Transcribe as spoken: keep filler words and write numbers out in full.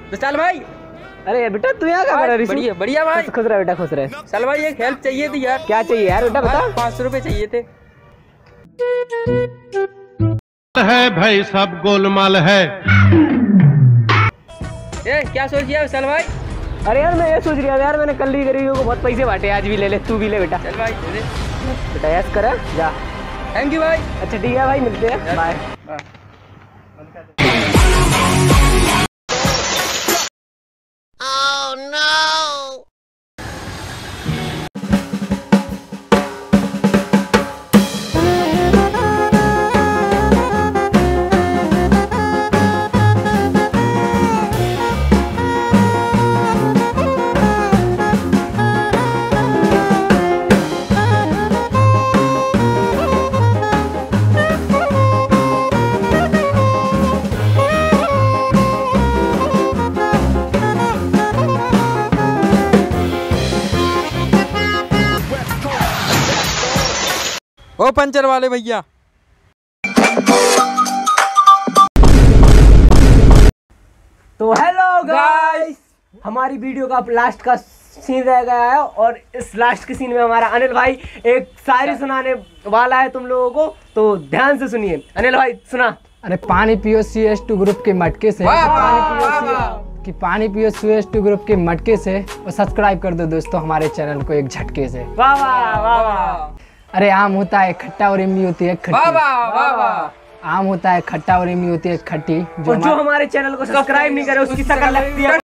विशाल भाई। अरे बेटा तू यहाँ क्या कर रहा है? बढ़िया बढ़िया भाई। खुश रहा बेटा, खुश रहे। विशाल भाई एक हेल्प चाहिए थी यार। क्या चाहिए यार बेटा बता। पाँच सौ रुपए चाहिए थे। है भाई सब गोलमाल है। ए क्या सोच लिया विशाल भाई? अरे यार मैं ये सोच रहा था यार, मैंने कल ही गरीबों को बहुत पैसे बांटे, आज भी ले ले, तू भी ले बेटा। चल भाई दे दे। बेटा यस कर जा। थैंक यू भाई। अच्छा ठीक है भाई, मिलते हैं, बाय। Oh no! ओ पंचर वाले भैया। तो हेलो गाइस, हमारी वीडियो का लास्ट का सीन रह गया है और इस लास्ट के सीन में हमारा अनिल भाई एक शायरी सुनाने वाला है तुम लोगों को, तो ध्यान से सुनिए। अनिल भाई सुना। अरे पानी पियो सी एस टू ग्रुप के मटके से, पानी पियो कि पानी पियो सी एस टू ग्रुप के मटके से, और सब्सक्राइब कर दो दोस्तों हमारे चैनल को एक झटके से। वाह वाह वाह वाह। अरे आम होता है खट्टा और इमली होती है खट्टी। वाह वाह वाह वाह। आम होता है खट्टा और इमली होती है खट्टी। जो, जो हमारे चैनल को सब्सक्राइब नहीं करे उसकी शक्ल लगती है